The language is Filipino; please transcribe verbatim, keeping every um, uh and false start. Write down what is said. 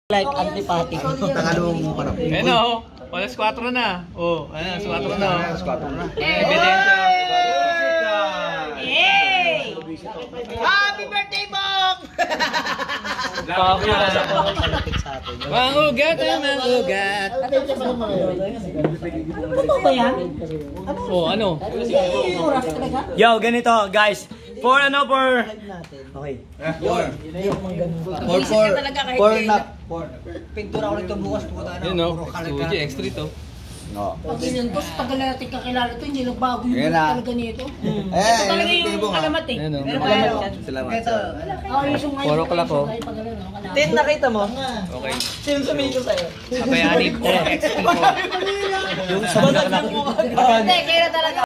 Like antipati. Tagalong parang. Ayun o, alas kwatro na. Oh, alas kwatro na. Alas kwatro na. Ebidensya. Hey! Happy birthday, Bong! Mangugat ah, mangugat. Ano ba yan? Oh, ano? Oras talaga? Yo, ganito guys. For ano for Okay. Four. Four, four. Four na. Four. Pintura ko nito bukas. Yun o, X two G, X three to. No. Pag ganyan, boss, tagal na natin kakilala ito, hindi nagbago yung Yan na. talaga nito. Eh, Ito talaga yung alamat eh. Ayun o. Pero pero, Salamat. oh, yung ngayon. Four o'clock, oh. Tin, nakita mo? Okay. Sino sumiko sa'yo? Kapayanin po, X two po. Yung sa Hindi, kaya talaga.